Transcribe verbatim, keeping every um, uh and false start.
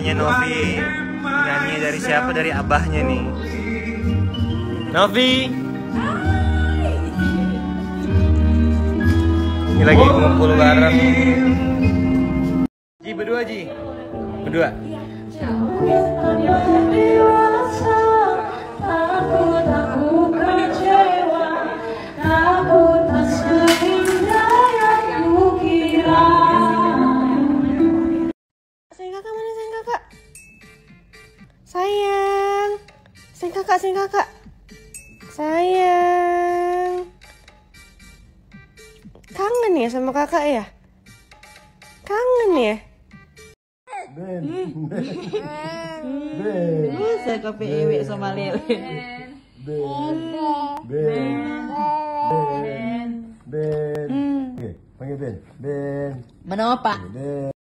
Adiknya Novi nyanyi dari siapa? Dari abahnya nih. Novi. Ini lagi ngumpul bareng. Ji berdua Ji. Berdua. Sayang kakak mana sayang kakak? Sayang. Sayang kakak, sayang kakak. Sayang. Kangen ya sama kakak ya? Kangen ya? Ben. Ben. Saya kopi iwi sama lele. Ben. Ben. Ben. Ben. Oke, panggil Ben. Ben. Mana Pak? Ben.